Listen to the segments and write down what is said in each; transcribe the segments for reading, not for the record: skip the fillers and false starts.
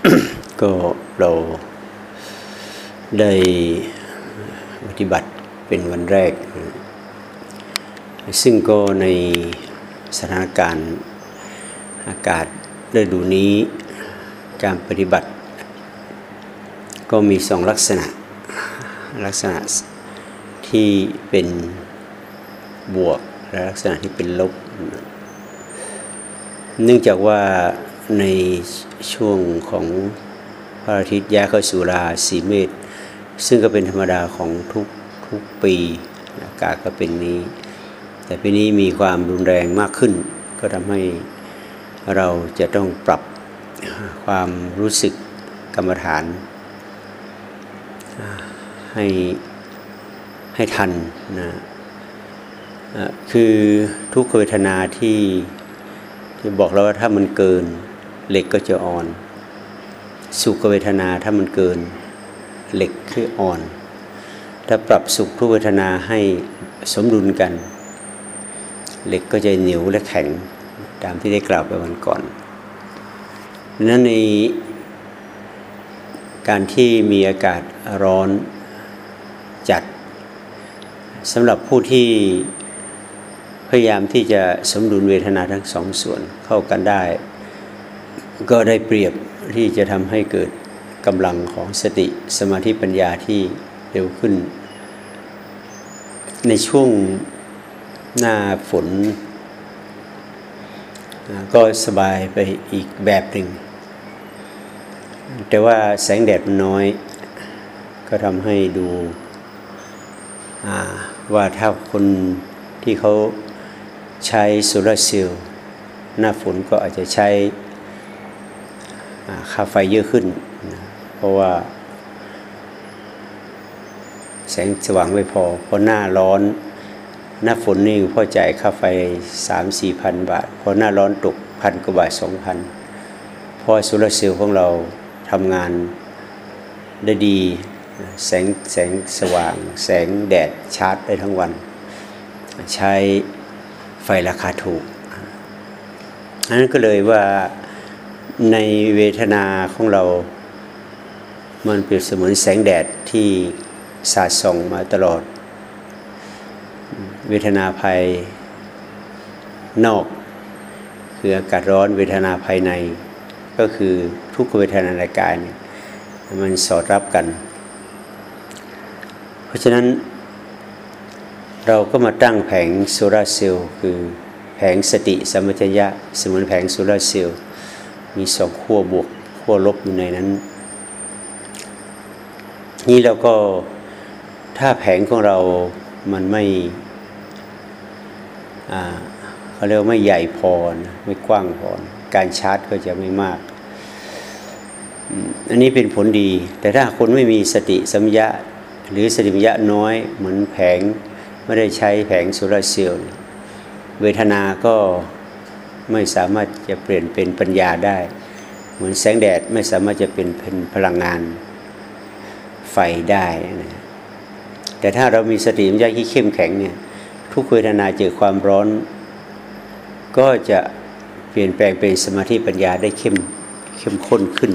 ก็เราได้ปฏิบัติเป็นวันแรกซึ่งก็ในสถานการณ์อากาศฤดูนี้การปฏิบัติก็มีสองลักษณะที่เป็นบวกและลักษณะที่เป็นลบเนื่องจากว่าในช่วงของพระอาทิตย์ย้ายเข้าสู่ราศีเมษซึ่งก็เป็นธรรมดาของทุกปีอากาศก็เป็นนี้แต่ปีนี้มีความรุนแรงมากขึ้นก็ทำให้เราจะต้องปรับความรู้สึกกรรมฐานให้ทันนะคือทุกขเวทนาที่บอกแล้วว่าถ้ามันเกินเหล็กก็จะอ่อนสุขเวทนาถ้ามันเกินเหล็กคืออ่อนถ้าปรับสุขทุกเวทนาให้สมดุลกันเหล็กก็จะเหนียวและแข็งตามที่ได้กล่าวไปวันก่อนดังนั้นในการที่มีอากาศร้อนจัดสำหรับผู้ที่พยายามที่จะสมดุลเวทนาทั้งสองส่วนเข้ากันได้ก็ได้เปรียบที่จะทำให้เกิดกำลังของสติสมาธิปัญญาที่เร็วขึ้นในช่วงหน้าฝนก็สบายไปอีกแบบหนึ่งแต่ว่าแสงแดดมันน้อยก็ทำให้ดูว่าถ้าคนที่เขาใช้โซลาร์เซลล์หน้าฝนก็อาจจะใช้ค่าไฟเยอะขึ้นเพราะว่าแสงสว่างไม่พอเพราะหน้าร้อนหน้าฝนนี่พ่อจ่ายค่าไฟ 3-4 พันบาทพอหน้าร้อนตกพันกว่าบาท 2,000เพราะโซลาร์เซลล์ของเราทำงานได้ดีแสงสว่างแสงแดดชาร์จได้ทั้งวันใช้ไฟราคาถูกอันนั้นก็เลยว่าในเวทนาของเรามันเปรียบเสมือนแสงแดดที่สาดส่องมาตลอดเวทนาภายนอกคืออากาศร้อนเวทนาภายในก็คือทุกขเวทนาในกายมันสอดรับกันเพราะฉะนั้นเราก็มาตั้งแผงโซลาร์เซลล์คือแผงสติสัมปชัญญะเสมือนแผงโซลาร์เซลล์มีสองขั้วบวกขั้วลบอยู่ในนั้นนี่เราก็ถ้าแผงของเรามันไม่เขาเรียกว่าไม่ใหญ่พอนะไม่กว้างพอการชาร์จก็จะไม่มากอันนี้เป็นผลดีแต่ถ้าคนไม่มีสติสัมปชัญญะหรือสติปัญญะน้อยเหมือนแผงไม่ได้ใช้แผงโซลาร์เซลล์เวทนาก็ไม่สามารถจะเปลี่ยนเป็นปัญญาได้เหมือนแสงแดดไม่สามารถจะเป็นพลังงานไฟได้นะแต่ถ้าเรามีสติปัญญะที่เข้มแข็งเนี่ยทุกเวทนาเจอความร้อนก็จะเปลี่ยนแปลงเป็นสมาธิปัญญาได้เข้มข้นขึ้น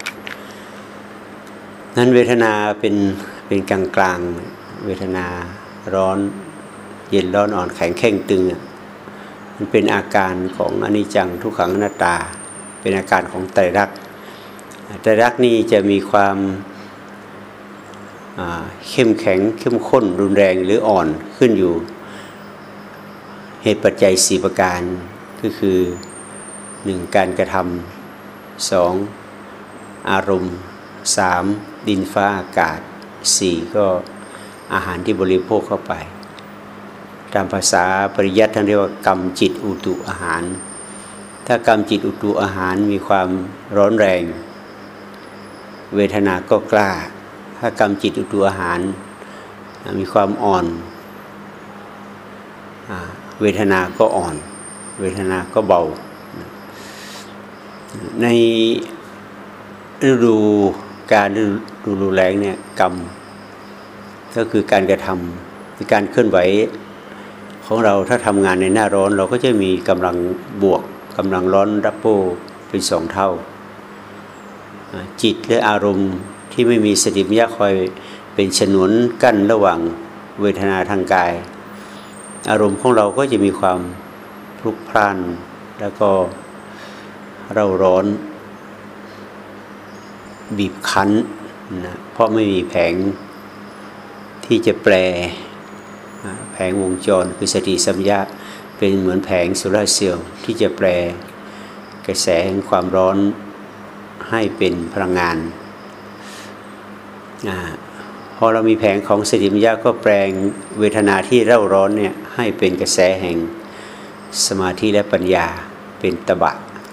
นั้นเวทนาเป็นกลางเวทนาร้อนเย็นร้อนอ่อนแข็งแข็งตึงมันเป็นอาการของอนิจจังทุกขังอนัตตาเป็นอาการของไตรลักษณ์นี่จะมีความเข้มแข็งเข้มข้นรุนแรงหรืออ่อนขึ้นอยู่เหตุปัจจัย4ประการก็คือ1การกระทำ2อารมณ์3ดินฟ้าอากาศ4ก็อาหารที่บริโภคเข้าไปตามภาษาปริยัติท่านเรียกว่ากรรมจิตอุตุอาหารถ้ากรรมจิตอุตุอาหารมีความร้อนแรงเวทนาก็กล้าถ้ากรรมจิตอุตุอาหารมีความอ่อนเวทนาก็อ่อนเวทนาก็เบาในฤดูการฤดูแล้งเนี่ยกรรมก็คือการกระทำการเคลื่อนไหวของเราถ้าทำงานในหน้าร้อนเราก็จะมีกำลังบวกกำลังร้อนดับเบิลเป็น2 เท่าจิตและอารมณ์ที่ไม่มีสติปัญญาคอยเป็นฉนวนกั้นระหว่างเวทนาทางกายอารมณ์ของเราก็จะมีความพลุกพล่านแล้วก็เร่าร้อนบีบคั้นนะเพราะไม่มีแผงที่จะแปลแผงวงจรคือสติสัมยาเป็นเหมือนแผงโซลาร์เซลล์ที่จะแปลกระแสแห่งความร้อนให้เป็นพลังงานพอเรามีแผงของสติปัญญาก็แปลงเวทนาที่เร่าร้อนเนี่ยให้เป็นกระแสแห่งสมาธิและปัญญาเป็นตบะ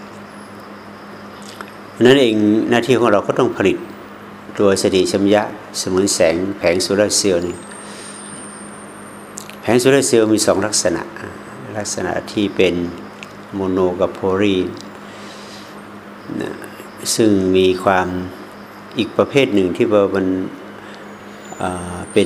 นั่นเองหน้าที่ของเราก็ต้องผลิตตัวสติสัมยาเสมือนแสงแผงโซลาร์เซลล์นี่แผงโซลาร์เซลล์มีสองลักษณะที่เป็นโมโนกับโพลีซึ่งมีความอีกประเภทหนึ่งที่ว่ามันเป็น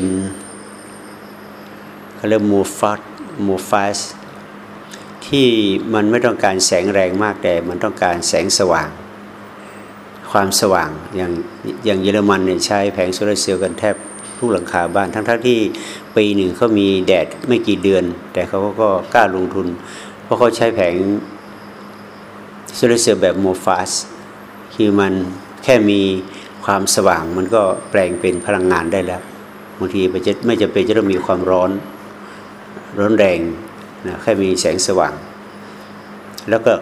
เขาเรียกโมฟัสที่มันไม่ต้องการแสงแรงมากแต่มันต้องการแสงสว่างความสว่างอย่างเยอรมันเนี่ยใช้แผงโซลาร์เซลล์กันแทบทุกหลังคาบ้านทั้งที่ปีหนึ่งเขามีแดดไม่กี่เดือนแต่เขาก็กล้าลงทุนเพราะเขาใช้แผงโซลาร์เซลล์แบบโมฟัสคือมันแค่มีความสว่างมันก็แปลงเป็นพลังงานได้แล้วบางทีไม่จำเป็นจะต้องมีความร้อนแรงนะแค่มีแสงสว่างแล้วก็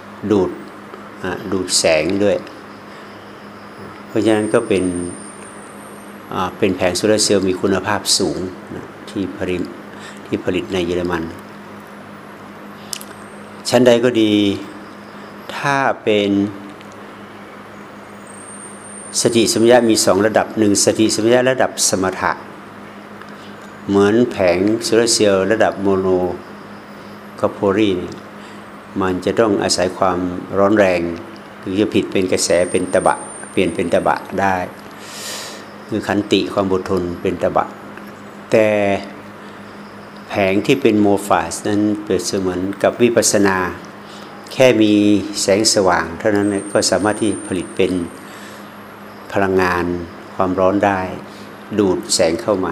ดูดแสงด้วยเพราะฉะนั้นก็เป็นแผงโซลาร์เซลล์มีคุณภาพสูงนะที่ผลิตในเยอรมันชั้นใดก็ดีถ้าเป็นสติสัมปชัญญะมี2ระดับ1สติสัมปชัญญะระดับสมถะเหมือนแผงโซลาร์เซลล์ระดับโมโนกับโพลีมันจะต้องอาศัยความร้อนแรงถึงจะผิดเป็นกระแสเป็นตบะเปลี่ยนเป็นตบะได้คือขันติความอดทนเป็นตบะแต่แผงที่เป็นโมฟัสนั้นเปรียบเสมือนกับวิปัสสนาแค่มีแสงสว่างเท่านั้นก็สามารถที่ผลิตเป็นพลังงานความร้อนได้ดูดแสงเข้ามา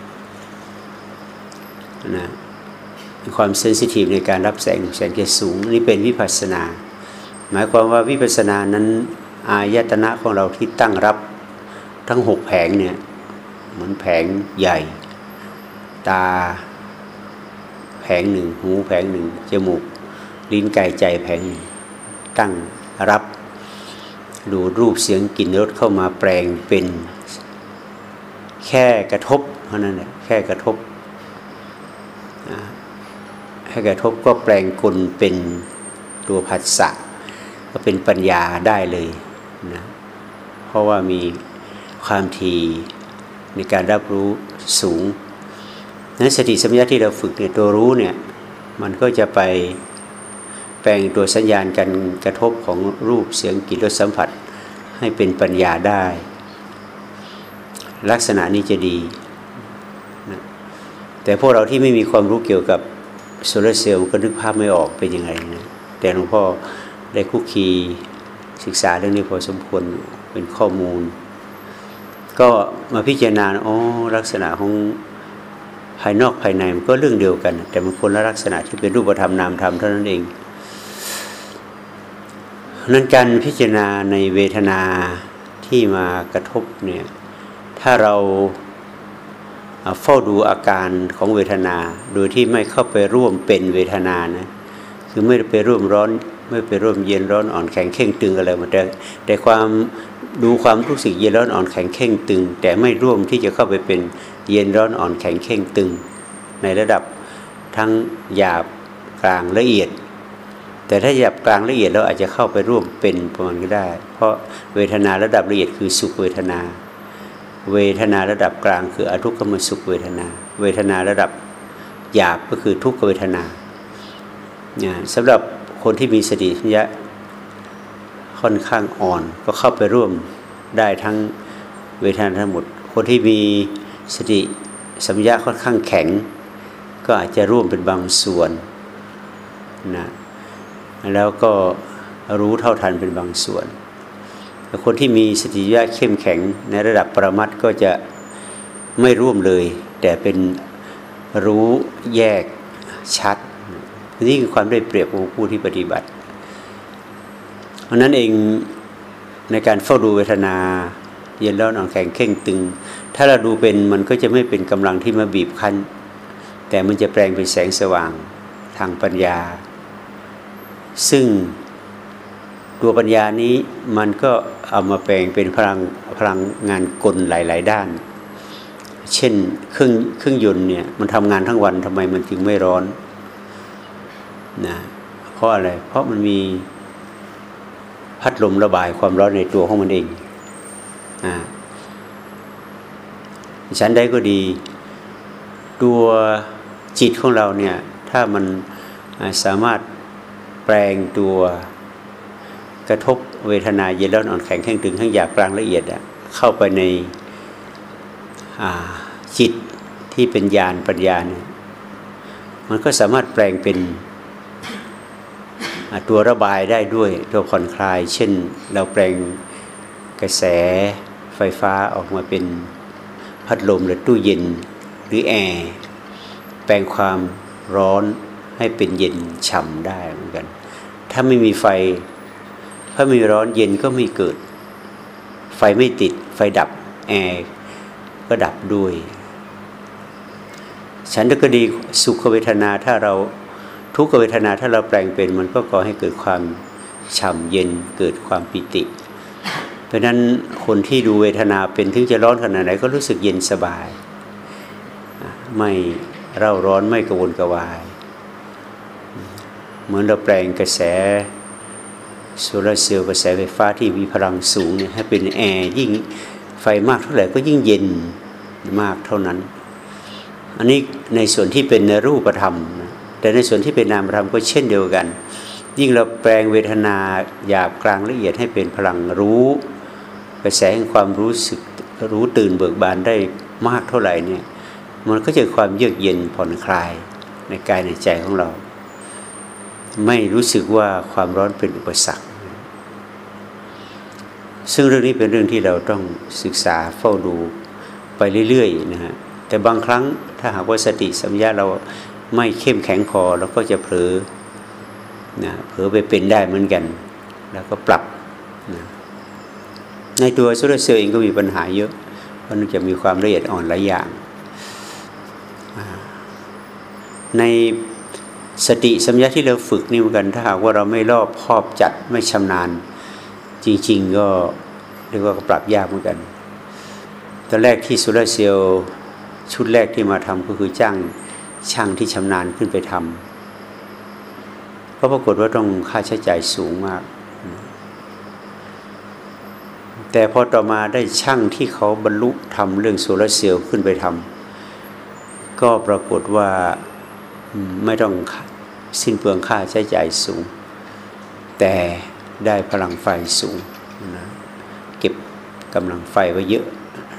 นะความเซนซิทีฟในการรับแสงจะสูงนี่เป็นวิปัสสนาหมายความว่าวิปัสสนานั้นอายตนะของเราที่ตั้งรับทั้ง6แผงเนี่ยเหมือนแผงใหญ่ตาแผงหนึ่งหูแผงหนึ่งจมูกลิ้นกายใจแผงหนึ่งตั้งรับดูรูปเสียงกลิ่นรสเข้ามาแปลงเป็นแค่กระทบเท่านั้นแหละแค่กระทบก็แปลงกลเป็นตัวผัสสะก็เป็นปัญญาได้เลยนะเพราะว่ามีความถี่ในการรับรู้สูงนั้นสติสัมปชัญญะที่เราฝึกเนี่ยตัวรู้เนี่ยมันก็จะไปแปลงตัวสัญญาณการกระทบของรูปเสียงกลิ่นรสสัมผัสให้เป็นปัญญาได้ลักษณะนี้จะดีนะแต่พวกเราที่ไม่มีความรู้เกี่ยวกับโซลาร์เซลล์ก็นึกภาพไม่ออกเป็นยังไงนะแต่หลวงพ่อได้คุกคีศึกษาเรื่องนี้พอสมควรเป็นข้อมูลก็มาพิจารณาลักษณะของภายนอกภายในมันก็เรื่องเดียวกันแต่มันคนละลักษณะที่เป็นรูปธรรมนามธรรมเท่านั้นเองนั้นการพิจารณาในเวทนาที่มากระทบเนี่ยถ้าเราเฝ้าดูอาการของเวทนาโดยที่ไม่เข้าไปร่วมเป็นเวทนานะคือไม่ไปร่วมร้อนไม่ไปร่วมเย็นร้อนอ่อนแข็งเข่งตึงอะไรหมดแต่ความดูความรู้สึกเย็นร้อนอ่อนแข็งเข่งตึงแต่ไม่ร่วมที่จะเข้าไปเป็นเย็นร้อนอ่อนแข็งเข่งตึงในระดับทั้งหยาบกลางละเอียดแต่ถ้าหยาบกลางละเอียดเราอาจจะเข้าไปร่วมเป็นประมาณก็ได้เพราะเวทนาระดับละเอียดคือสุขเวทนาระดับกลางคืออทุกขมสุขเวทนาระดับหยาบก็คือทุกขเวทนาสำหรับคนที่มีสติสัมปชัญญะค่อนข้างอ่อนก็เข้าไปร่วมได้ทั้งเวทนาทั้งหมดคนที่มีสติสัมปชัญญะค่อนข้างแข็งก็อาจจะร่วมเป็นบางส่วนนะแล้วก็รู้เท่าทันเป็นบางส่วนแต่คนที่มีสติปัญญาเข้มแข็งในระดับปรมัตถ์ก็จะไม่ร่วมเลยแต่เป็นรู้แยกชัดนี่คือความได้เปรียบของผู้ที่ปฏิบัติเพราะนั้นเองในการเฝ้าดูเวทนาเย็นร้อนอ่อนแข็งเข่งตึงถ้าเราดูเป็นมันก็จะไม่เป็นกำลังที่มาบีบคั้นแต่มันจะแปลงเป็นแสงสว่างทางปัญญาซึ่งตัวปัญญานี้มันก็เอามาแปลงเป็นพลังงานกลหลายๆด้านเช่นเครื่องยนต์เนี่ยมันทำงานทั้งวันทำไมมันจึงไม่ร้อนนะเพราะอะไรเพราะมันมีพัดลมระบายความร้อนในตัวของมันเองฉันใดก็ดีตัวจิตของเราเนี่ยถ้ามันสามารถแปลงตัวกระทบเวทนาเย็นร้อนอ่อนแข็งแข็งตึงทั้งหยาบกลางละเอียดเข้าไปในจิตที่เป็นญาณปัญญาเนี่ยมันก็สามารถแปลงเป็นตัวระบายได้ด้วยตัวผ่อนคลายเช่นเราแปลงกระแสไฟฟ้าออกมาเป็นพัดลมหรือตู้เย็นหรือแอร์แปลงความร้อนให้เป็นเย็นฉ่ำได้เหมือนกันถ้าไม่มีไฟถ้ามีร้อนเย็นก็ไม่เกิดไฟไม่ติดไฟดับแอร์ก็ดับด้วยฉันก็ดีสุขเวทนาถ้าเราทุกขเวทนาถ้าเราแปลงเป็นมันก็ก่อให้เกิดความฉ่ำเย็นเกิดความปิติเพราะนั้นคนที่ดูเวทนาเป็นถึงจะร้อนขนาดไหนก็รู้สึกเย็นสบายไม่เร่าร้อนไม่กระวนกระวายเหมือนเราแปลงกระแสโซลาร์เซลล์กระแสไฟฟ้าที่มีพลังสูงเนี่ยให้เป็นแอร์ยิ่งไฟมากเท่าไหร่ก็ยิ่งเย็นมากเท่านั้นอันนี้ในส่วนที่เป็นรูปธรรมนะแต่ในส่วนที่เป็นนามธรรมก็เช่นเดียวกันยิ่งเราแปลงเวทนาหยาบกลางละเอียดให้เป็นพลังรู้กระแสแห่งความรู้สึกรู้ตื่นเบิกบานได้มากเท่าไหร่เนี่ยมันก็จะความเยือกเย็นผ่อนคลายในกายในใจของเราไม่รู้สึกว่าความร้อนเป็นอุปสรรคซึ่งเรื่องนี้เป็นเรื่องที่เราต้องศึกษาเฝ้าดูไปเรื่อยๆนะฮะแต่บางครั้งถ้าหากว่าสติสัมปชัญญะเราไม่เข้มแข็งพอเราก็จะเผลอไปเป็นได้เหมือนกันแล้วก็ปรับนะในตัวโซลาร์เซลล์เองก็มีปัญหาเยอะเพราะมันจะมีความละเอียดอ่อนหลายอย่างในสติสัมปชัญญะที่เราฝึกนี่เหมือนกันถ้าหากว่าเราไม่รอบคอบจัดไม่ชำนาญจริงๆก็เรียกว่าปรับยากเหมือนกันตอนแรกที่โซลาร์เซลล์ชุดแรกที่มาทำก็คือจ้างช่างที่ชำนาญขึ้นไปทำก็ปรากฏว่าต้องค่าใช้จ่ายสูงมากแต่พอต่อมาได้ช่างที่เขาบรรลุทำเรื่องโซลาร์เซลล์ขึ้นไปทำก็ปรากฏว่าไม่ต้องสิ้นเปลืองค่าใช้จ่ายสูงแต่ได้พลังไฟสูงนะเก็บกำลังไฟไว้เยอะ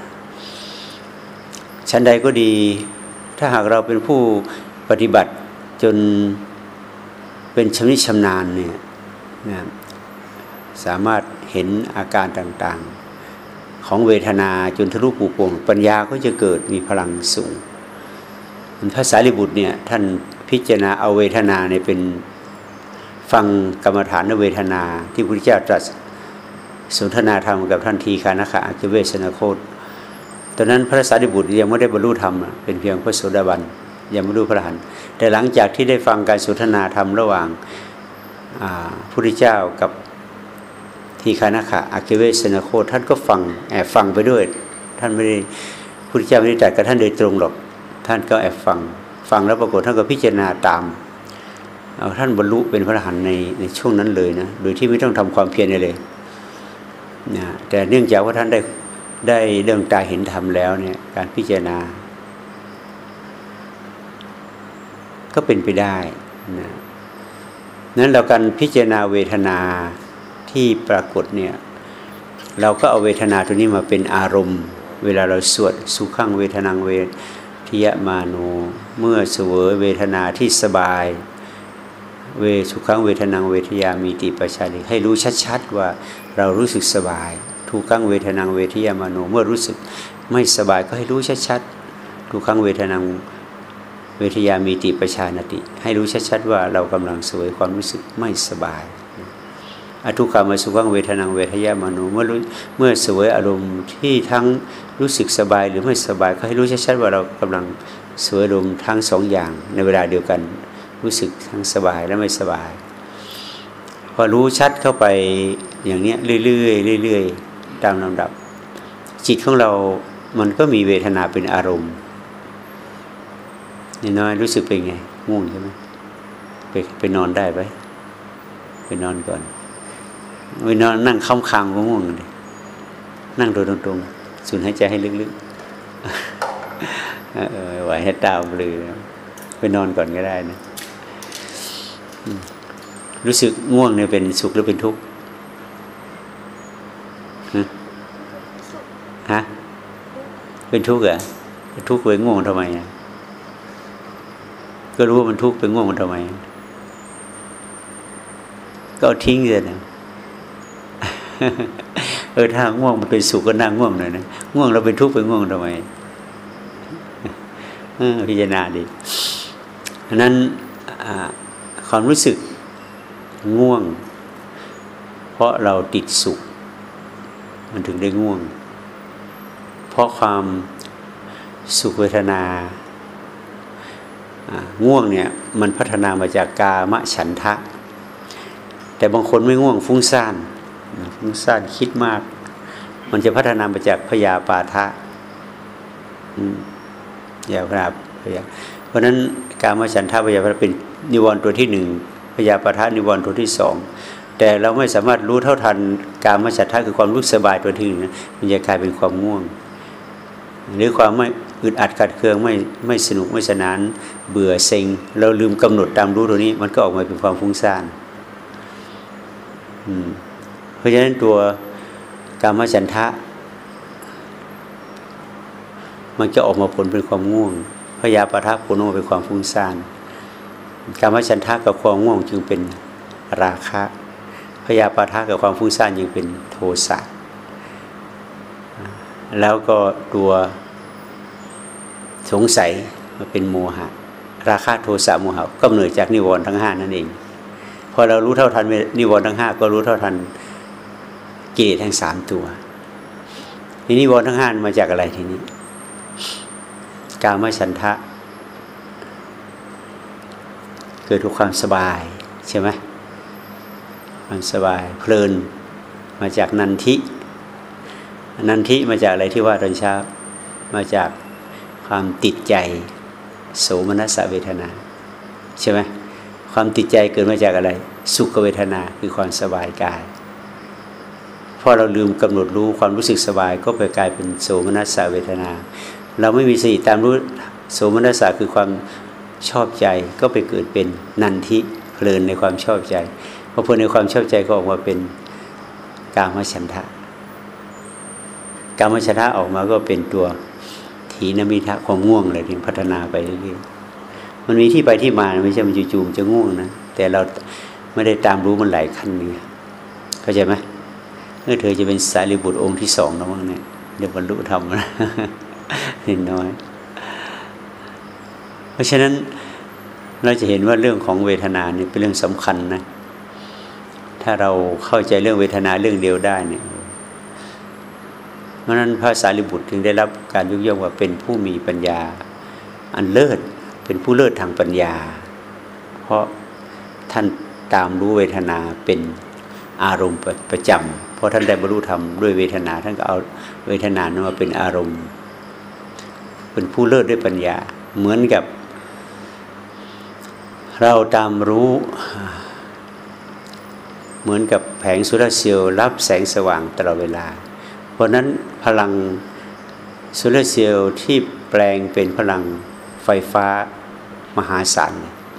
ชั้นใดก็ดีถ้าหากเราเป็นผู้ปฏิบัติจนเป็นชำนิชำนาญเนี่ยนะสามารถเห็นอาการต่างๆของเวทนาจนทะลุปูโป่งปัญญาก็จะเกิดมีพลังสูงพระสารีบุตรเนี่ยท่านพิจารณาเอาเวทนาเนี่ยเป็นฟังกรรมฐานเวทนาที่พระพุทธเจ้าตรัสสนทนาธรรมกับท่านทีฆานะอัคคีเวสนโคตตอนนั้นพระสารีบุตรยังไม่ได้บรรลุธรรมเป็นเพียงพระโสดาบันยังไม่รู้พระอรหันต์แต่หลังจากที่ได้ฟังการสนทนาธรรมระหว่างพระพุทธเจ้ากับทีฆานะอัคคีเวสนโคตท่านก็ฟังแอบฟังไปด้วยท่านไม่ได้พระพุทธเจ้าไม่ได้ตรัสกับท่านโดยตรงหรอกท่านก็แอบฟังแล้วปรากฏท่านก็พิจารณาตามท่านบรรลุเป็นพระอรหันต์ในช่วงนั้นเลยนะโดยที่ไม่ต้องทำความเพียรเลยนะแต่เนื่องจากว่าท่านได้เรื่องตาเห็นธรรมแล้วเนี่ยการพิจารณาก็เป็นไปได้นะนั้นเราการพิจารณาเวทนาที่ปรากฏเนี่ยเราก็เอาเวทนาตัวนี้มาเป็นอารมณ์เวลาเราสวดสุขังเวทนังเวทิยมาโนเมื่อเสวยเวทนาที่สบายสุขังเวทนังเวทยามีติปัจจานิให้รู้ชัดๆว่าเรารู้สึกสบายทุกขังเวทนังเวทยามโนเมื่อรู้สึกไม่สบายก็ให้รู้ชัดๆทุกขังเวทนังเวทยามีติปัจจานติให้รู้ชัดๆว่าเรากำลังเสวยความรู้สึกไม่สบายอทุกขามสุขังเวทนังเวทยามโนเมื่อเสวยอารมณ์ที่ทั้งรู้สึกสบายหรือไม่สบายก็ให้รู้ชัดๆว่าเรากำลังเสวยอารมณ์ทั้งสองอย่างในเวลาเดียวกันรู้สึกทั้งสบายและไม่สบายพอรู้ชัดเข้าไปอย่างนี้เรื่อยๆเรื่อยๆตามลำดับจิตของเรามันก็มีเวทนาเป็นอารมณ์นี่น้อยรู้สึกเป็นไงง่วงใช่ไหมไปนอนได้ไหมไปนอนก่อนไปนอนนั่งค้ำคางก็ง่วงเลยนั่งโดยตรงๆสูดหายใจให้ลึกๆไหวให้ตาเบลอไปนอนก่อนก็ได้นะรู้สึกง่วงเนี่ยเป็นสุขหรือเป็นทุกข์ฮะเป็นทุกข์เหรอทุกข์ไปง่วงทำไมก็รู้ว่ามันทุกข์ไปง่วงมันทำไมก็ทิ้งเลยนะถ้าง่วงมันเป็นสุขก็นั่งง่วงหน่อยนะง่วงเราเป็นทุกข์ไปง่วงทำไมพิจารณาดิอันนั้นความรู้สึกง่วงเพราะเราติดสุขมันถึงได้ง่วงเพราะความสุขเวทนาง่วงเนี่ยมันพัฒนามาจากกามฉันทะแต่บางคนไม่ง่วงฟุ้งซ่านคิดมากมันจะพัฒนามาจากพยาปาทะอย่าพราบเพราะนั้นกามฉันทะพยาปาทะเป็นนิวรณ์ตัวที่หนึ่งพยาปาทะนิวรณ์ตัวที่สองแต่เราไม่สามารถรู้เท่าทันกามฉันทะคือความรู้สบายตัวที่หนึ่งมันจะกลายเป็นความง่วงหรือความไม่อึดอัดขัดเคืองไม่สนุกไม่สนานเบื่อเซ็งเราลืมกำหนดตามรู้ตัวนี้มันก็ออกมาเป็นความฟุ้งซ่านเพราะฉะนั้นตัวกามฉันทะมันจะออกมาผลเป็นความง่วงพยาปาทะผลออกมาเป็นความฟุ้งซ่านกามฉันทะกับความง่วงจึงเป็นราคะพยาปาทะกับความฟุ้งซ่านจึงเป็นโทสะแล้วก็ตัวสงสัยมันเป็นโมหะราคะโทสะโมหะก็กำเนิดจากนิวรณ์ทั้งห้านั่นเองพอเรารู้เท่าทันนิวรณ์ทั้งห้าก็รู้เท่าทันกิเลสทั้งสามตัวนิวรณ์ทั้งห้ามาจากอะไรทีนี้กามฉันทะเกิดจากความสบายใช่ไหมความสบายเพลินมาจากนันทิมาจากอะไรที่ว่าตอนเช้ามาจากความติดใจโสมนัสเวทนาใช่ไหมความติดใจเกิดมาจากอะไรสุขเวทนาคือความสบายกายพอเราลืมกำหนดรู้ความรู้สึกสบายก็ไปกลายเป็นโสมนัสเวทนาเราไม่มีสติตามรู้โสมนัสคือความชอบใจก็ไปเกิดเป็นนันทิเพลินในความชอบใจพอเพลินในความชอบใจก็ออกมาเป็นกามฉันทะกามฉันทะออกมาก็เป็นตัวถีนมิทะความง่วงอะไรที่พัฒนาไปเรื่อยๆมันมีที่ไปที่มาไม่ใช่มันจู่ๆจะง่วงนะแต่เราไม่ได้ตามรู้มันหลายขั้นนี่เข้าใจไหมเธอจะเป็นสารีบุตรองค์ที่สองแล้วมั้งเนี่ยเดี๋ยวบรรลุธรรมนะเห็นน้อยเพราะฉะนั้นเราจะเห็นว่าเรื่องของเวทนาเนี่ยเป็นเรื่องสำคัญนะถ้าเราเข้าใจเรื่องเวทนาเรื่องเดียวได้เนี่ยเพราะนั้นพระสารีบุตรถึงได้รับการยกย่องว่าเป็นผู้มีปัญญาอันเลิศเป็นผู้เลิศทางปัญญาเพราะท่านตามรู้เวทนาเป็นอารมณ์ประจำเพราะท่านได้บรรลุธรรมด้วยเวทนาท่านก็เอาเวทนานั้นมาเป็นอารมณ์เป็นผู้เลิศด้วยปัญญาเหมือนกับเราตามรู้เหมือนกับแผงโซลาร์เซลล์รับแสงสว่างตลอดเวลาเพราะนั้นพลังโซลาร์เซลล์ที่แปลงเป็นพลังไฟฟ้ามหาศาล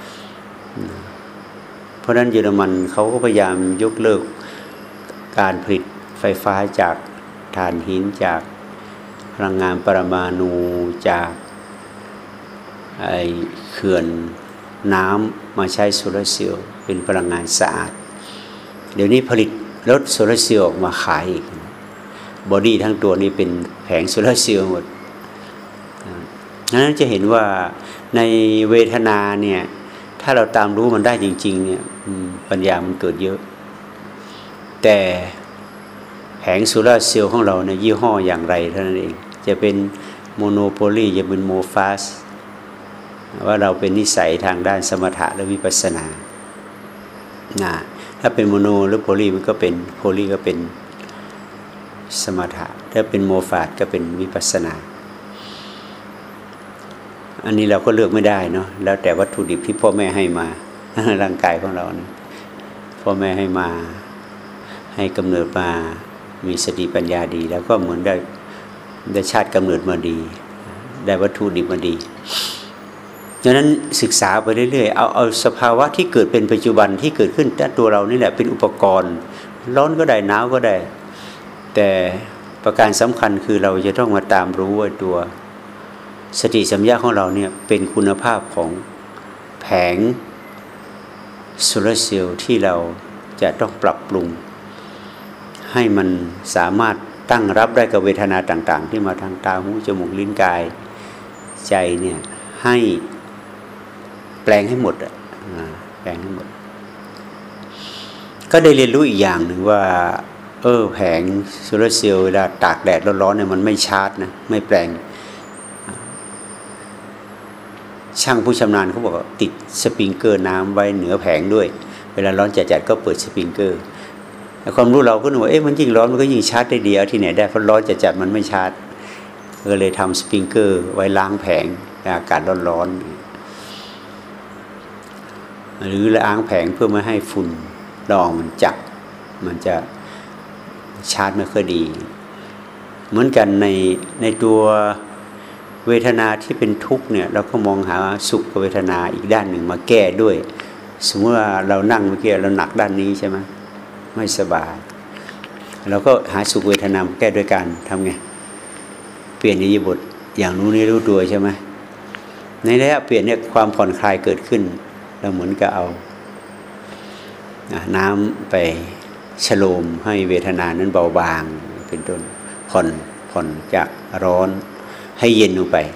เพราะนั้นเยอรมันเขาก็พยายามยกเลิกการผลิตไฟฟ้าจากถ่านหินจากพลังงานปรมาณูจากเขื่อนน้ำมาใช้โซลาร์เซลล์เป็นพลังงานสะอาดเดี๋ยวนี้ผลิตรถโซลาร์เซลล์ออกมาขายอีกบอดี้ทั้งตัวนี้เป็นแผงโซลาร์เซลล์หมดนั้นจะเห็นว่าในเวทนาเนี่ยถ้าเราตามรู้มันได้จริงๆเนี่ยปัญญามันเกิดเยอะแต่แผงโซลาร์เซลล์ของเราในยี่ห้ออย่างไรเท่านั้นเองจะเป็นโมโนโพลีจะเป็นโมฟาสว่าเราเป็นนิสัยทางด้านสมถะและวิปัสสนาถ้าเป็นโมโนหรือโพลีมันก็เป็นโพลีก็เป็นสมถะถ้าเป็นโมฟาสก็เป็นวิปัสสนาอันนี้เราก็เลือกไม่ได้เนาะแล้วแต่วัตถุดิบที่พ่อแม่ให้มาร่างกายของเราเนี่ยพ่อแม่ให้มาให้กำเนิดมามีสติปัญญาดีแล้วก็เหมือนได้ชาติกำเนิดมาดีได้วัตถุดิบมาดีดังนั้นศึกษาไปเรื่อยๆเอาสภาวะที่เกิดเป็นปัจจุบันที่เกิดขึ้นณตัวเรานี่แหละเป็นอุปกรณ์ร้อนก็ได้หนาวก็ได้แต่ประการสำคัญคือเราจะต้องมาตามรู้ว่าตัวสติสัมยาของเราเนี่ยเป็นคุณภาพของแผงโซลาร์เซลล์ที่เราจะต้องปรับปรุงให้มันสามารถตั้งรับได้กับเวทนาต่างๆที่มาทางตาหูจมูกลิ้นกายใจเนี่ยให้แปลงให้หมดแปลงให้หมดก็ได้เรียนรู้อีกอย่างหนึ่งว่าแผงโซลาร์เซลล์เวลาตากแดดร้อนๆเนี่ยมันไม่ชาร์จนะไม่แปลงช่างผู้ชำนาญเขาบอกว่าติดสปริงเกอร์น้ำไว้เหนือแผงด้วยเวลาร้อนจัดๆก็เปิดสปริงเกอร์แต่ความรู้เราก็นึกว่ามันยิ่งร้อนมันก็ยิ่งชาร์จได้ดีเอาที่ไหนได้เพราะร้อนจัดๆมันไม่ชาร์จก็เลยทำสปริงเกอร์ไว้ล้างแผงอากาศร้อนๆหรือล้างแผงเพื่อไม่ให้ฝุ่นละอองมันจับมันจะชาร์จไม่ค่อยดีเหมือนกันในตัวเวทนาที่เป็นทุกข์เนี่ยเราก็มองหาสุขกับเวทนาอีกด้านหนึ่งมาแก้ด้วยสมมติว่าเรานั่งเมื่อกี้เราหนักด้านนี้ใช่ไหมไม่สบายเราก็หาสุขเวทนาแก้ด้วยการทำไงเปลี่ยนอิริยาบถอย่างนู้นนี่รู้ตัวใช่ไหมในระยะเปลี่ยนเนี่ยความผ่อนคลายเกิดขึ้นเราเหมือนกับเอาน้ำไปฉโลมให้เวทนานั้นเบาบางเป็นต้นผ่อนจากร้อนให้เย็นลงไป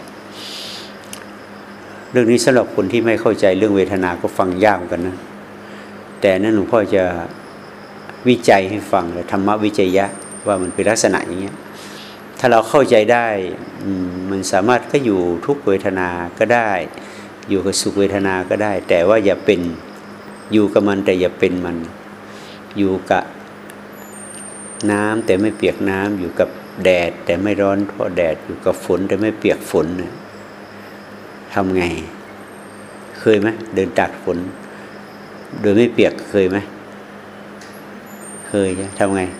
เรื่องนี้สำหรับคนที่ไม่เข้าใจเรื่องเวทนาก็ฟังยากกันนะแต่นั้นหลวงพ่อจะวิจัยให้ฟังเลยธรรมวิจัยยะว่ามันเป็นลักษณะอย่างเงี้ยถ้าเราเข้าใจได้มันสามารถก็อยู่ทุกเวทนาก็ได้อยู่กับสุขเวทนาก็ได้แต่ว่าอย่าเป็นอยู่กับมันแต่อย่าเป็นมันอยู่กับน้ำแต่ไม่เปียกน้ำอยู่กับแดดแต่ไม่ร้อนเพราะแดดอยู่กับฝนแต่ไม่เปียกฝนทำไงเคยไหมเดินตากฝนโดยไม่เปียกเคยไหมเคยใช่ทำไง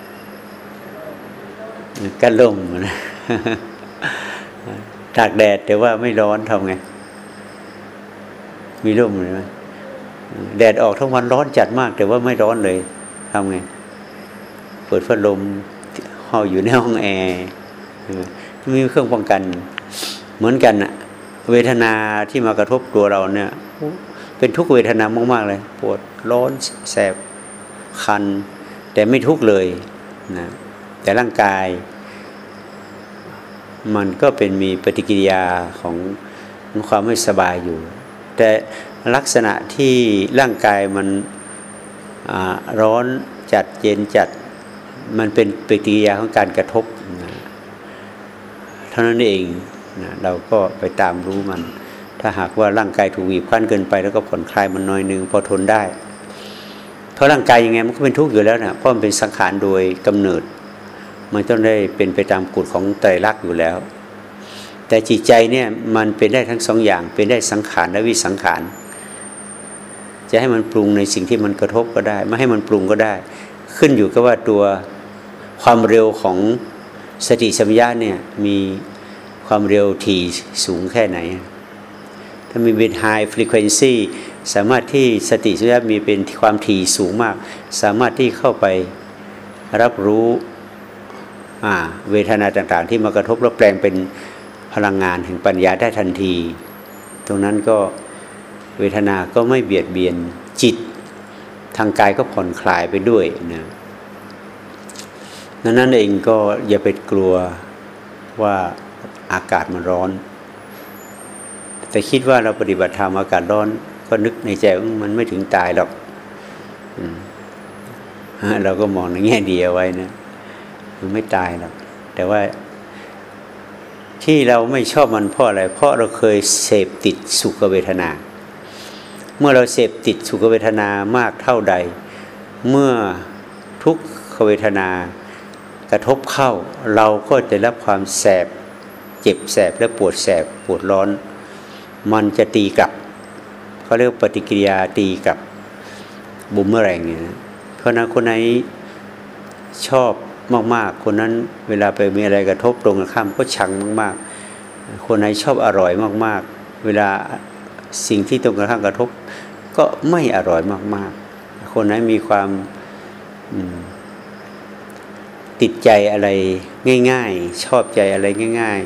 ก็ล่มนะตากแดดแต่ว่าไม่ร้อนทำไงมีร่มเลยไหมแดดออกทั้งวันร้อนจัดมากแต่ว่าไม่ร้อนเลยทำไงเปิดพัดลมห้องอยู่ในห้องแอร์มีเครื่องป้องกันเหมือนกันอะเวทนาที่มากระทบตัวเราเนี่ยเป็นทุกเวทนามากๆเลยปวดร้อนแสบคันแต่ไม่ทุกข์เลยนะแต่ร่างกายมันก็เป็นมีปฏิกิริยาของความไม่สบายอยู่แต่ลักษณะที่ร่างกายมันร้อนจัดเย็นจัดมันเป็นปฏิกิริยาของการกระทบนะเท่านั้นเองนะเราก็ไปตามรู้มันถ้าหากว่าร่างกายถูกบีบคั้นเกินไปแล้วก็ผ่อนคลายมันน้อยนึงพอทนได้เพราะร่างกายยังไงมันก็เป็นทุกข์อยู่แล้วนะเพราะมันเป็นสังขารโดยกำเนิดมันต้องได้เป็นไปตามกฎของไตรลักษณ์อยู่แล้วแต่จิตใจเนี่ยมันเป็นได้ทั้งสองอย่างเป็นได้สังขารและวิสังขารจะให้มันปรุงในสิ่งที่มันกระทบก็ได้ไม่ให้มันปรุงก็ได้ขึ้นอยู่กับว่าตัวความเร็วของสติสัมปชัญญะเนี่ยมีความเร็วถี่สูงแค่ไหนถ้ามีเป็น high frequency สามารถที่สติสัมปชัญญะมีเป็นความถี่สูงมากสามารถที่เข้าไปรับรู้เวทนาต่างๆที่มากระทบแล้วแปลงเป็นพลังงานแห่งปัญญาได้ทันทีตรงนั้นก็เวทนาก็ไม่เบียดเบียนจิตทางกายก็ผ่อนคลายไปด้วยนะนั้นเองก็อย่าไปกลัวว่าอากาศมันร้อนแต่คิดว่าเราปฏิบัติธรรมอากาศร้อนก็นึกในใจว่ามันไม่ถึงตายหรอกเราก็มองในแง่ดีเอาไว้นะมันไม่ตายหรอกแต่ว่าที่เราไม่ชอบมันเพราะอะไรเพราะเราเคยเสพติดสุขเวทนาเมื่อเราเสพติดสุขเวทนามากเท่าใดเมื่อทุกขเวทนากระทบเข้าเราก็จะรับความแสบเจ็บแสบและปวดแสบปวดร้อนมันจะตีกลับเขาเรียกปฏิกิริยาตีกลับบุมเมอแรงเนี่ยนะเพราะนั้นคนไหนชอบมากๆคนนั้นเวลาไปมีอะไรกระทบตรงกันข้ามก็ชังมากๆคนไหนชอบอร่อยมากๆเวลาสิ่งที่ตรงกันข้ามกระทบก็ไม่อร่อยมากๆคนไหนมีความติดใจอะไรง่ายๆชอบใจอะไรง่าย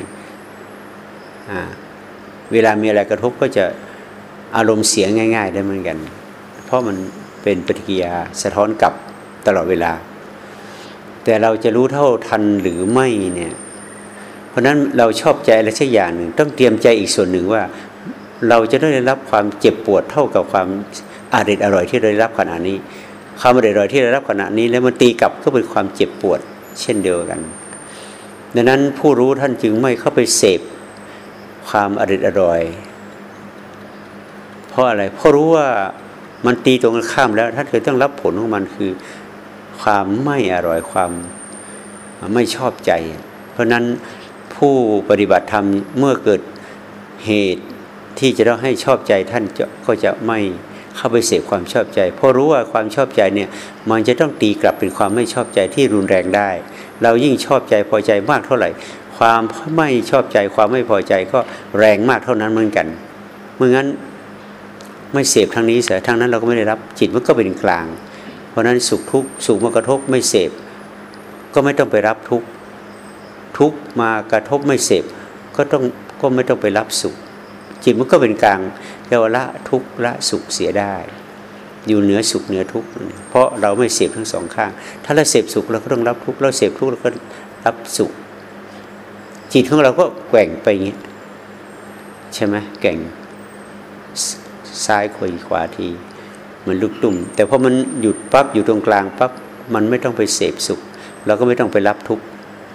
ๆเวลามีอะไรกระทบก็จะอารมณ์เสียง่ายๆได้เหมือนกันเพราะมันเป็นปฏิกิริยาสะท้อนกลับตลอดเวลาแต่เราจะรู้เท่าทันหรือไม่เนี่ยเพราะนั้นเราชอบใจอะไรสักอย่างหนึ่งต้องเตรียมใจอีกส่วนหนึ่งว่าเราจะได้รับความเจ็บปวดเท่ากับความอร่อยที่ได้รับขณะนี้ความอร่อยที่ได้รับขณะนี้แล้วมันตีกลับก็เป็นความเจ็บปวดเช่นเดียวกันดังนั้นผู้รู้ท่านจึงไม่เข้าไปเสพความอร่อยเพราะอะไรเพราะรู้ว่ามันตีตรงกันข้ามแล้วท่านเคยต้องรับผลของมันคือความไม่อร่อยความไม่ชอบใจเพราะนั้นผู้ปฏิบัติธรรมเมื่อเกิดเหตุที่จะต้องให้ชอบใจท่านก็จะไม่เข้าไปเสพความชอบใจเพราะรู้ว่าความชอบใจเนี่ยมันจะต้องตีกลับเป็นความไม่ชอบใจที่รุนแรงได้เรายิ่งชอบใจพอใจมากเท่าไหร่ความไม่ชอบใจความไม่พอใจก็แรงมากเท่านั้นเหมือนกันเมื่องั้นไม่เสพทางนี้เสียทางนั้นเราก็ไม่ได้รับจิตมันก็เป็นกลางเพราะนั้นสุขทุกข์สุขมากระทบไม่เสพก็ไม่ต้องไปรับทุกข์ทุกข์มากระทบไม่เสพก็ไม่ต้องไปรับสุขจิตมันก็เป็นกลางเรียกว่าละทุกข์ละสุขเสียได้อยู่เหนือสุขเหนือทุกข์เพราะเราไม่เสพทั้งสองข้างถ้าเราเสพสุขเราก็ต้องรับทุกข์เราเสพทุกข์เราก็รับสุขจิตของเราก็แกว่งไปอย่างนี้ใช่ไหมแกว่งซ้ายขวาทีเหมือนลูกตุ่มแต่พอมันหยุดปั๊บอยู่ตรงกลางปั๊บมันไม่ต้องไปเสพสุขเราก็ไม่ต้องไปรับทุกข์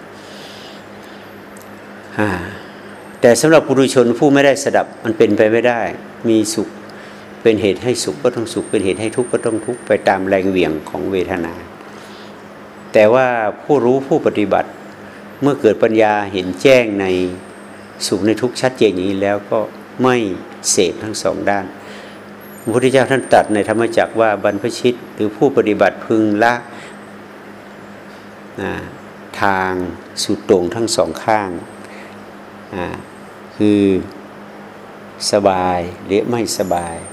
แต่สำหรับปุถุชนผู้ไม่ได้สดับมันเป็นไปไม่ได้มีสุขเป็นเหตุให้สุขก็ต้องสุขเป็นเหตุให้ทุกข์ก็ต้องทุกข์ไปตามแรงเหวี่ยงของเวทนาแต่ว่าผู้รู้ผู้ปฏิบัติเมื่อเกิดปัญญาเห็นแจ้งในสุขในทุกข์ชัดเจนอย่างนี้แล้วก็ไม่เสพทั้งสองด้านพระพุทธเจ้าท่านตรัสในธรรมจักรว่าบรรพชิตหรือผู้ปฏิบัติพึงละทางสุดโต่งทั้งสองข้างคือสบายหรือไม่สบาย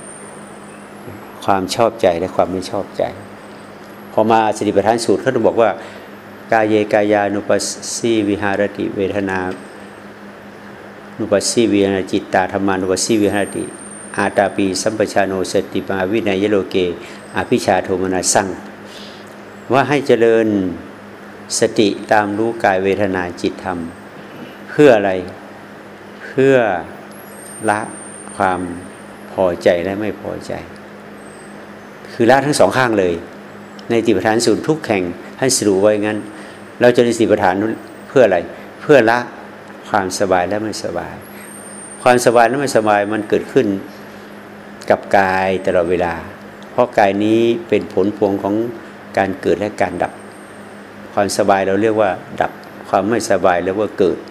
ความชอบใจและความไม่ชอบใจพอมาสติปัฏฐานสูตรเขาต้องบอกว่ากายเยกายานุปัสสีวิหารติเวทนานุปัสสีวิหารจิตตาธรรมานุปัสสีวิหารติอาตาปีสัมปชาโนสติมาวินัยโลเกอภิชาโทมนัสสั่งว่าให้เจริญสติตามรู้กายเวทนาจิตธรรมเพื่ออะไรเพื่อละความพอใจและไม่พอใจคือละทั้งสองข้างเลยในสติปัฏฐานสูตรทุกแห่งท่านสรุปไว้งั้นเราจะในสติปัฏฐานเพื่ออะไรเพื่อละความสบายและไม่สบายความสบายและไม่สบายมันเกิดขึ้นกับกายตลอดเวลาเพราะกายนี้เป็นผลพวงของการเกิดและการดับความสบายเราเรียกว่าดับความไม่สบายเรียกว่าเกิด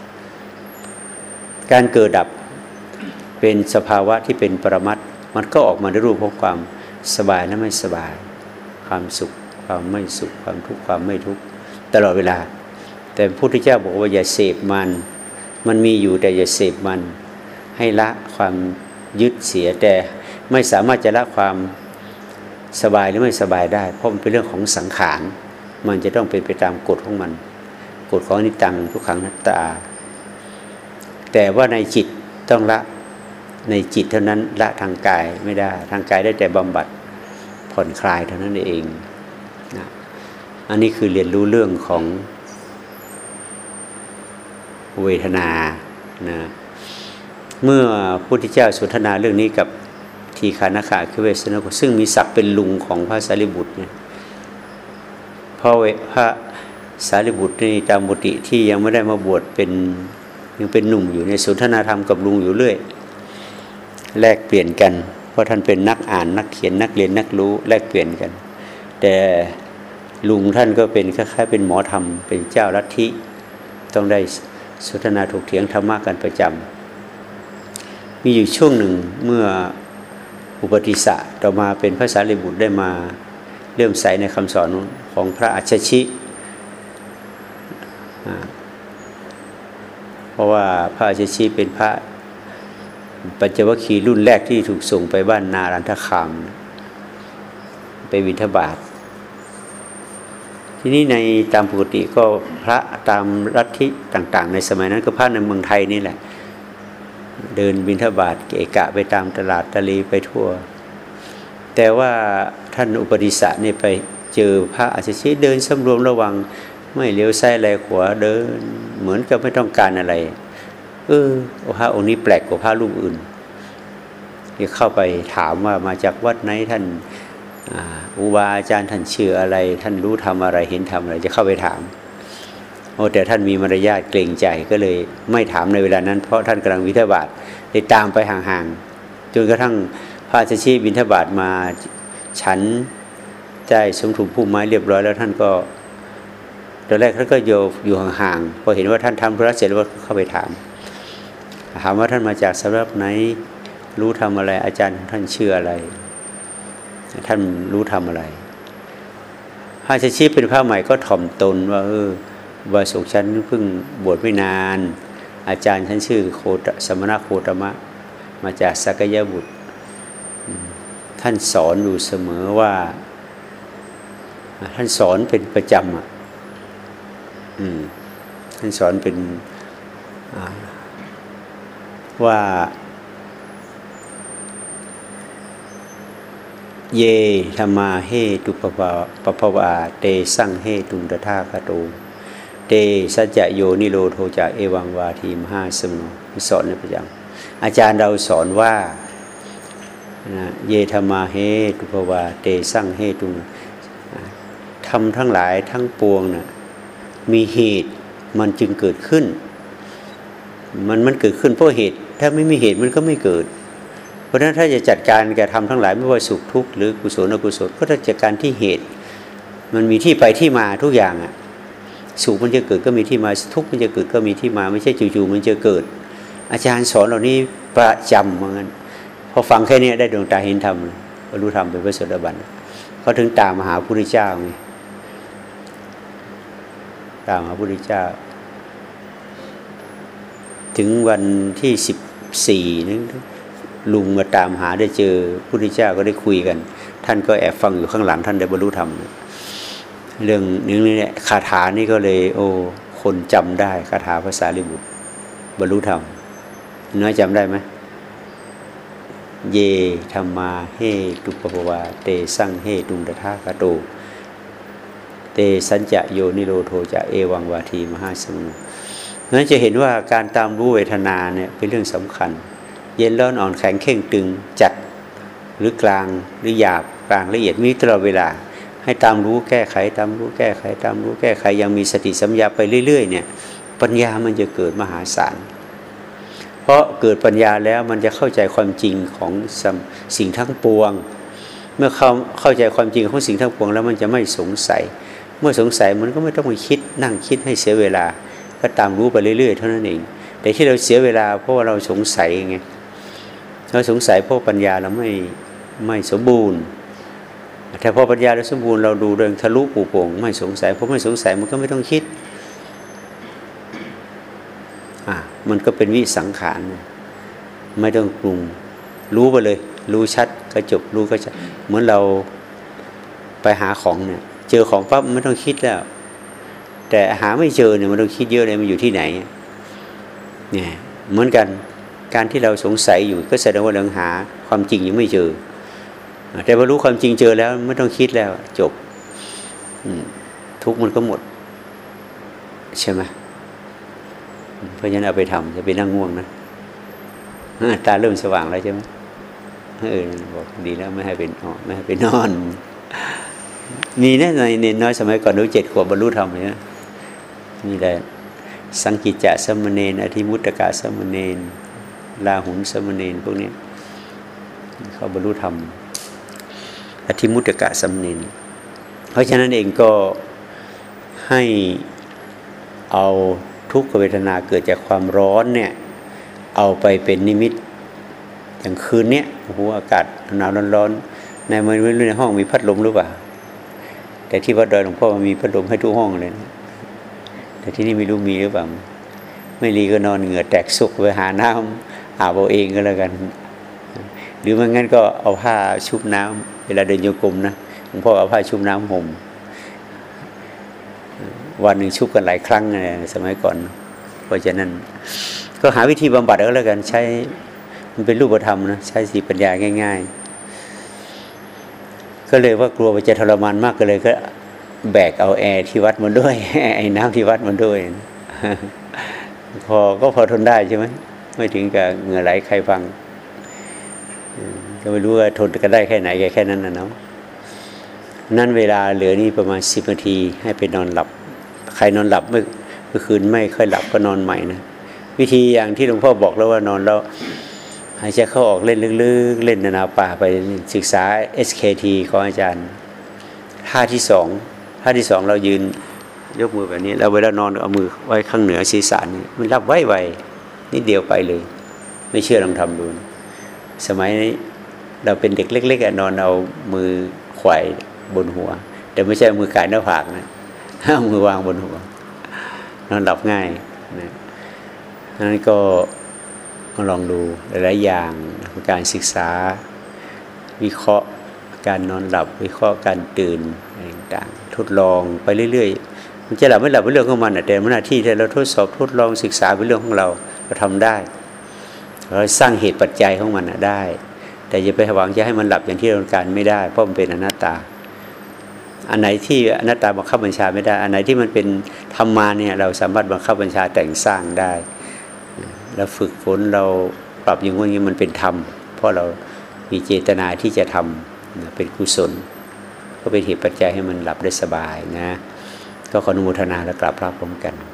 การเกิดดับเป็นสภาวะที่เป็นปรมัตถ์มันก็ออกมาในรูปของความสบายและไม่สบายความสุขความไม่สุขความทุกข์ความไม่ทุกข์ตลอดเวลาแต่พระพุทธเจ้าบอกว่าอย่าเสพมันมีอยู่แต่อย่าเสพมันให้ละความยึดเสียแต่ไม่สามารถจะละความสบายหรือไม่สบายได้เพราะมันเป็นเรื่องของสังขารมันจะต้องเป็นไปตามกฎของมันกฎของอนิจจังทุกขังอนัตตาแต่ว่าในจิตต้องละในจิตเท่านั้นละทางกายไม่ได้ทางกายได้แต่บำบัดผ่อนคลายเท่านั้นเองนะอันนี้คือเรียนรู้เรื่องของเวทนานะเมื่อพระพุทธเจ้าสนทนาเรื่องนี้กับทีฆานาคาคือเวสนกุซึ่งมีศักดิ์เป็นลุงของพระสารีบุตรเนี่ยพระสารีบุตรนี่ตามบุตรที่ยังไม่ได้มาบวชเป็นยังเป็นหนุ่มอยู่ในสนทนาธรรมกับลุงอยู่เรื่อยแลกเปลี่ยนกันเพราะท่านเป็นนักอ่านนักเขียนนักเรียนนักรู้แลกเปลี่ยนกันแต่ลุงท่านก็เป็นคล้ายๆเป็นหมอธรรมเป็นเจ้าลัทธิต้องได้สนทนาถกเถียงธรรมะกันประจำมีอยู่ช่วงหนึ่งเมื่ออุปติสสะต่อมาเป็นพระสารีบุตรได้มาเริ่มใส่ในคำสอนของพระอัจฉริเพราะว่าพระอัจฉริเป็นพระปัญจวัคคีย์รุ่นแรกที่ถูกส่งไปบ้านนารันทคามไปบิณฑบาตทีนี้ในตามปกติก็พระตามลัทธิต่างๆในสมัยนั้นก็พระในเมืองไทยนี่แหละเดินบิณฑบาตเกะกะไปตามตลาดตะลีไปทั่วแต่ว่าท่านอุปติสสะนี่ไปเจอพระอัจฉริเดินสำรวมระวังไม่เลี้ยวซ้ายแลขวาเดินเหมือนกับไม่ต้องการอะไรพระองค์นี้แปลกกว่าพระรูปอื่นที่เข้าไปถามว่ามาจากวัดไหนท่านอุบาอาจารย์ท่านชื่ออะไรท่านรู้ทำอะไรเห็นทำอะไรจะเข้าไปถามแต่ท่านมีมารยาทเกรงใจก็เลยไม่ถามในเวลานั้นเพราะท่านกำลังบิณฑบาตเลยตามไปห่างๆจนกระทั่งพระอัจฉริบิณฑบาตมาฉันใจสมถุมพุ่มไม้เรียบร้อยแล้วท่านก็ตอนแรกท่านก็อยู่ห่างๆพอเห็นว่าท่านทำธุระเสร็จแล้วเข้าไปถามว่าท่านมาจากสำนักไหนรู้ทำอะไรอาจารย์ท่านชื่ออะไรท่านรู้ทำอะไรพระอัจฉริเป็นพระใหม่ก็ถ่อมตนว่าบาสุฉันเพิ่งบวชไม่นานอาจารย์ท่านชื่อสมณะโคตมะมาจากสักยบุตรท่านสอนอยู่เสมอว่าท่านสอนเป็นประจำท่านสอนเป็นว่าเยธรรมาเฮตุปภวาเตสั่งเฮตุตถาคโตเตสัจจโยนิโรโทจะเอวังวาทีมห้าสมโนสอนในประจำอาจารย์เราสอนว่าเยธรรมาเฮตุปภวาเตสั่งเฮตุทำทั้งหลายทั้งปวงน่ะมีเหตุมันจึงเกิดขึ้นมันเกิดขึ้นเพราะเหตุถ้าไม่มีเหตุมันก็ไม่เกิดเพราะฉะนั้นถ้าจะจัดการแก่ทำทั้งหลายไม่ว่าสุขทุกข์หรือกุศลอกุศลก็ต้องจัดการที่เหตุมันมีที่ไปที่มาทุกอย่างสุขมันจะเกิดก็มีที่มาทุกข์มันจะเกิดก็มีที่มาไม่ใช่จู่ๆมันจะเกิดอาจารย์สอนเหล่านี้ประจำเหมือนกันพอฟังแค่นี้ได้ดวงตาเห็นธรรมบรรลุธรรมเป็นพระโสดาบันเขาถึงตามหาพระพุทธเจ้าไงตามหาพระพุทธเจ้าถึงวันที่14นั้นลุงมาตามหาได้เจอพระพุทธเจ้าก็ได้คุยกันท่านก็แอบฟังอยู่ข้างหลังท่านได้บรรลุธรรมเรื่องนี้เนี่ยคาถานี่ก็เลยคนจำได้คาถาภาษาลิบุตรบรรลุธรรมน้อยจำได้ไหมเยธรรมาเฮตุปภวาเตสั่งเฮตุตถาคโตเตสัญจะโยนิโรโทจะเอวังวาทีมหาสมุนั้นจะเห็นว่าการตามรู้เวทนาเนี่ยเป็นเรื่องสำคัญเย็นร้อนอ่อนแข็งเข่งตึงจัดหรือกลางหรือหยาบกลางละเอียดมีตลอดเวลาให้ตามรู้แก้ไขตามรู้แก้ไขตามรู้แก้ไขยังมีสติสัมยาไปเรื่อยๆเนี่ยปัญญามันจะเกิดมหาศาลเพราะเกิดปัญญาแล้วมันจะเข้าใจความจริงของสิ่งทั้งปวงเมื่อเข้าใจความจริงของสิ่งทั้งปวงแล้วมันจะไม่สงสัยเมื่อสงสัยมันก็ไม่ต้องไปคิดนั่งคิดให้เสียเวลาก็ตามรู้ไปเรื่อยๆเท่านั้นเองแต่ที่เราเสียเวลาเพราะว่าเราสงสัยไงเราสงสัยเพราะปัญญาเราไม่สมบูรณ์แต่พอปัญญาเราสมบูรณ์เราดูเรื่องทะลุปูโป่งไม่สงสัยเพราะไม่สงสัยมันก็ไม่ต้องคิดมันก็เป็นวิสังขารไม่ต้องปรุงรู้ไปเลยรู้ชัดก็จบรู้ก็ชัดเหมือนเราไปหาของเนี่ยเจอของปั๊บไม่ต้องคิดแล้วแต่หาไม่เจอเนี่ยมันต้องคิดเยอะเลยมันอยู่ที่ไหนเนี่ยเหมือนกันการที่เราสงสัยอยู่ก็แสดงว่าเราหาความจริงยังไม่เจอแต่พอรู้ความจริงเจอแล้วไม่ต้องคิดแล้วจบทุกข์มันก็หมดใช่ไหมเพราะฉะนั้นเอาไปทำจะไปนั่งง่วงนะตาเริ่มสว่างแล้วใช่ไหมบอกดีแล้วไม่ให้ไปนอนมีแน่ในเนนน้อยสมัยก่อนอายุ7 ขวบบรรลุธรรมเลยนะมีแต่สังกิจจะสมณเณรอธิมุตตกะสมณเณรลาหุนสมณเณรพวกนี้เขาบรรลุธรรมอธิมุตตกะสมณเณรเพราะฉะนั้นเองก็ให้เอาทุกขเวทนาเกิดจากความร้อนเนี่ยเอาไปเป็นนิมิตอย่างคืนเนี้ยโอ้โหอากาศหนาวร้อนๆในไม่รู้ในห้องมีพัดลมหรือเปล่าแต่ที่วัดดอยหลวงพ่อมีพัดลมให้ทุกห้องเลยนะแต่ที่นี่ไม่รู้มีหรือเปล่าไม่รีก็นอนเหงื่อแตกสุกไปหาน้ำอาบเอาเองก็แล้วกันหรือไม่งั้นก็เอาผ้าชุบน้ำเวลาเดินโยกมนะหลวงพ่อเอาผ้าชุบน้ำห่มวันหนึ่งชุบกันหลายครั้งเลยสมัยก่อนเพราะฉะนั้นก็หาวิธีบำบัดก็แล้วกันใช้มันเป็นรูปธรรมนะใช้สติปัญญาง่ายๆก็เลยว่ากลัวว่าจะทรมานมากก็เลยก็แบกเอาแอร์ที่วัดมาด้วยไอ้น้ำที่วัดมาด้วยพอทนได้ใช่ไหมไม่ถึงกับเหงื่อไหลใครฟังก็ไม่รู้ว่าทนกันได้แค่ไหนแค่นั้นนะเนาะนั่นเวลาเหลือนี่ประมาณ10 นาทีให้ไปนอนหลับใครนอนหลับเมื่อคืนไม่ค่อยหลับก็นอนใหม่นะวิธีอย่างที่หลวงพ่อบอกแล้วว่านอนแล้วหายใจเข้าออกเล่นลึกๆเล่นนานาป่าไปศึกษา SKT ของอาจารย์ท่าที่สองเรายืนยกมือแบบนี้แล้วเวลานอนเอามือไว้ข้างเหนือศีรษะนี่มันรับไวๆนิดเดียวไปเลยไม่เชื่อลองทำดูสมัยเราเป็นเด็กเล็กๆนอนเอามือไขว่บนหัวแต่ไม่ใช่มือก่ายหน้าผากนะเอามือวางบนหัวนอนหลับง่ายนะนั้นก็ลองดูหลายๆอย่างการศึกษาวิเคราะห์การนอนหลับวิเคราะห์การตื่นต่างๆทดลองไปเรื่อยๆมันจะหลับไม่หลับเป็นเรื่องของมันแต่หน้าที่ที่เราทดสอบทดลองศึกษาเป็นเรื่องของเราทำได้เราสร้างเหตุปัจจัยของมันได้แต่อย่าไปหวังจะให้มันหลับอย่างที่เราต้องการไม่ได้เพราะมันเป็นอนัตตาอันไหนที่อนัตตาบังคับบัญชาไม่ได้อันไหนที่มันเป็นธรรมาเนี่ยเราสามารถบังคับบัญชาแต่งสร้างได้เราฝึกฝนเราปรับอย่างนี้มันเป็นธรรมเพราะเรามีเจตนาที่จะทำเป็นกุศลก็เป็นเหตุปัจจัยให้มันหลับได้สบายนะก็ขออนุโมทนาและกราบพระพร้อมกัน